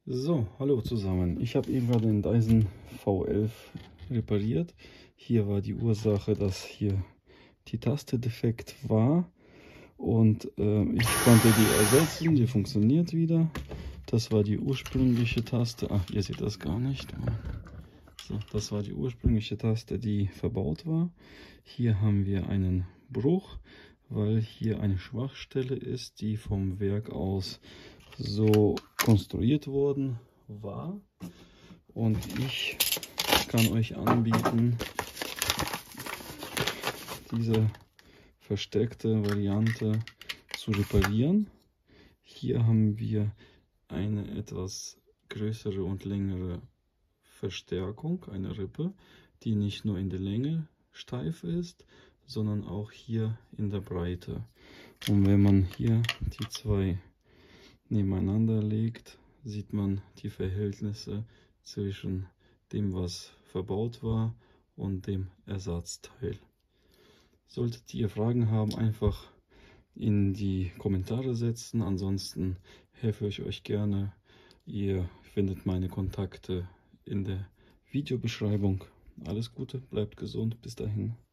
So, hallo zusammen. Ich habe eben gerade den Dyson V11 repariert. Hier war die Ursache, dass hier die Taste defekt war und ich konnte die ersetzen. Die funktioniert wieder. Das war die ursprüngliche Taste. Ach, ihr seht das gar nicht. So, das war die ursprüngliche Taste, die verbaut war. Hier haben wir einen Bruch, weil hier eine Schwachstelle ist, die vom Werk aus so konstruiert worden war, und ich kann euch anbieten, diese verstärkte Variante zu reparieren. Hier haben wir eine etwas größere und längere Verstärkung, eine Rippe, die nicht nur in der Länge steif ist, sondern auch hier in der Breite. Und wenn man hier die zwei nebeneinander legt, sieht man die Verhältnisse zwischen dem, was verbaut war, und dem Ersatzteil. Solltet ihr Fragen haben, einfach in die Kommentare setzen. Ansonsten helfe ich euch gerne. Ihr findet meine Kontakte in der Videobeschreibung. Alles Gute, bleibt gesund, bis dahin.